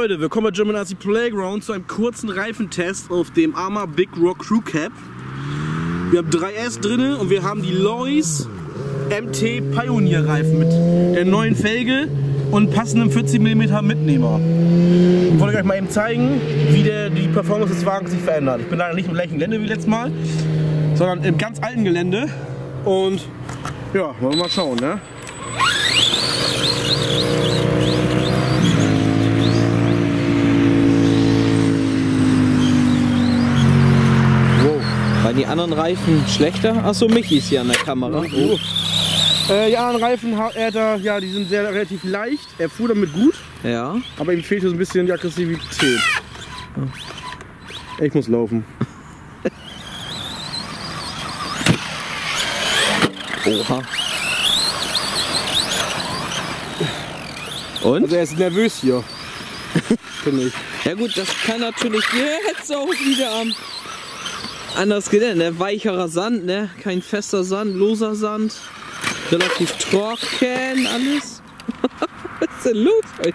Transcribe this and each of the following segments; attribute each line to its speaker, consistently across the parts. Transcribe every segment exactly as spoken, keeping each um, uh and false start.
Speaker 1: Leute, willkommen bei German R C Playground zu einem kurzen Reifentest auf dem Arma Big Rock Crew Cab. Wir haben drei S drin und wir haben die Lois M T Pioneer Reifen mit der neuen Felge und passendem vierzig Millimeter Mitnehmer. Ich wollte euch mal eben zeigen, wie der, die Performance des Wagens sich verändert. Ich bin leider nicht im gleichen Gelände wie letztes Mal, sondern im ganz alten Gelände. Und ja, wollen wir mal schauen, ne?
Speaker 2: Waren die anderen Reifen schlechter? Achso, Michi ist hier an der Kamera.
Speaker 1: Oh. Äh, die anderen Reifen, hat er, ja, die sind sehr relativ leicht. Er fuhr damit gut.
Speaker 2: Ja.
Speaker 1: Aber ihm fehlt so ein bisschen die Aggressivität. Ich muss laufen.
Speaker 2: Oha. Und?
Speaker 1: Also er ist nervös hier. Finde ich.
Speaker 2: Ja gut, das kann natürlich jetzt auch wieder am anders Gelände, ne? Weicherer Sand, ne? Kein fester Sand, loser Sand. Relativ trocken alles. Was ist denn los heute?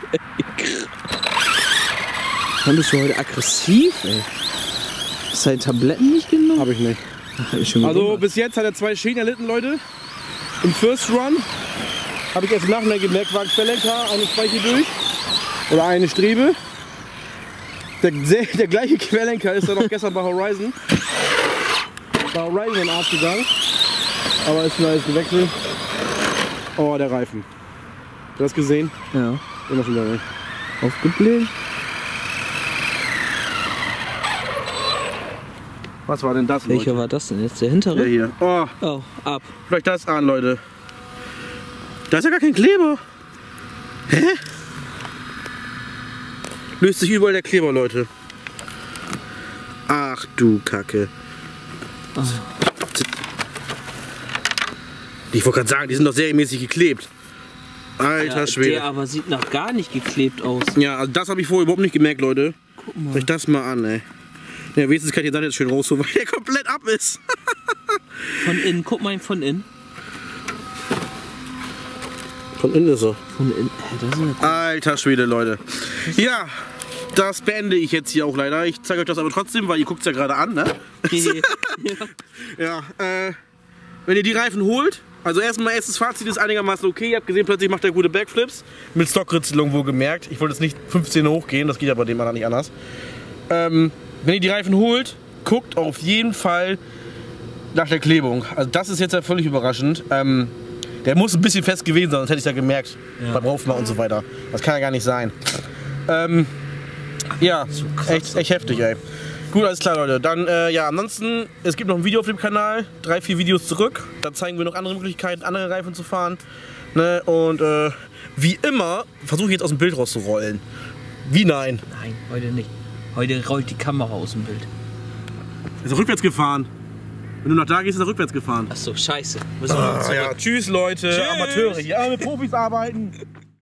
Speaker 2: Wann bist du heute aggressiv, ey? Hast du deine Tabletten nicht genommen?
Speaker 1: Habe ich nicht.
Speaker 2: Ach, hab ich schon
Speaker 1: also
Speaker 2: gewundert.
Speaker 1: bis jetzt hat er zwei Schäden erlitten, Leute. Im First Run habe ich erst im Nachhinein gemerkt, war ein Querlenker, eine Speiche durch. Oder eine Strebe. Der, der gleiche Querlenker ist dann auch gestern bei Horizon. Bei Horizon in den Arsch gegangen. Aber ist schon alles gewechselt. Oh, der Reifen. Du hast gesehen?
Speaker 2: Ja.
Speaker 1: Immer schon wieder weg.
Speaker 2: Aufgebläht.
Speaker 1: Was war denn das,
Speaker 2: Welcher
Speaker 1: Leute?
Speaker 2: war das denn jetzt? Der hintere?
Speaker 1: Der hier. Oh,
Speaker 2: Oh, ab.
Speaker 1: vielleicht das an, Leute. Da ist ja gar kein Kleber. Hä? Löst sich überall der Kleber, Leute. Ach du Kacke.
Speaker 2: Oh.
Speaker 1: Ich wollte gerade sagen, die sind doch serienmäßig geklebt. Alter
Speaker 2: Ja,
Speaker 1: Schwede.
Speaker 2: der aber sieht noch gar nicht geklebt aus.
Speaker 1: Ja, also das habe ich vorher überhaupt nicht gemerkt, Leute.
Speaker 2: Guck mal.
Speaker 1: Schau ich das mal an, ey. Ja, wenigstens kann ich den Sand jetzt schön rausholen, weil der komplett ab ist.
Speaker 2: Von innen, guck mal von innen.
Speaker 1: Von innen ist er.
Speaker 2: Von innen. Hä, das ist ja
Speaker 1: Alter Schwede, Leute. Ja, das beende ich jetzt hier auch leider. Ich zeige euch das aber trotzdem, weil ihr guckt es ja gerade an, ne? Ja, äh, wenn ihr die Reifen holt, also erstmal erstes Fazit ist einigermaßen okay. Ihr habt gesehen, plötzlich macht er gute Backflips. Mit Stockritzelung wohl gemerkt. Ich wollte jetzt nicht fünfzehn hochgehen, das geht ja bei dem anderen nicht anders. Ähm, wenn ihr die Reifen holt, guckt auf jeden Fall nach der Klebung. Also das ist jetzt ja völlig überraschend. Ähm, der muss ein bisschen fest gewesen sein, sonst hätte ich es ja gemerkt.
Speaker 2: Ja.
Speaker 1: Beim Raufmachen und so weiter. Das kann ja gar nicht sein. Ähm, ja,
Speaker 2: so krass,
Speaker 1: echt, echt heftig, ey. Gut, alles klar, Leute. Dann, äh, ja, ansonsten, es gibt noch ein Video auf dem Kanal. Drei, vier Videos zurück. Da zeigen wir noch andere Möglichkeiten, andere Reifen zu fahren. Ne? Und äh, wie immer versuche ich jetzt aus dem Bild rauszurollen. Wie nein?
Speaker 2: Nein, heute nicht. Heute rollt die Kamera aus dem Bild.
Speaker 1: Ist er rückwärts gefahren? Wenn du nach da gehst, ist er rückwärts gefahren.
Speaker 2: Achso, scheiße. Müssen wir
Speaker 1: Ah,
Speaker 2: zurück.
Speaker 1: ja. Tschüss, Leute.
Speaker 2: Tschüss.
Speaker 1: Amateure. Hier mit Profis arbeiten.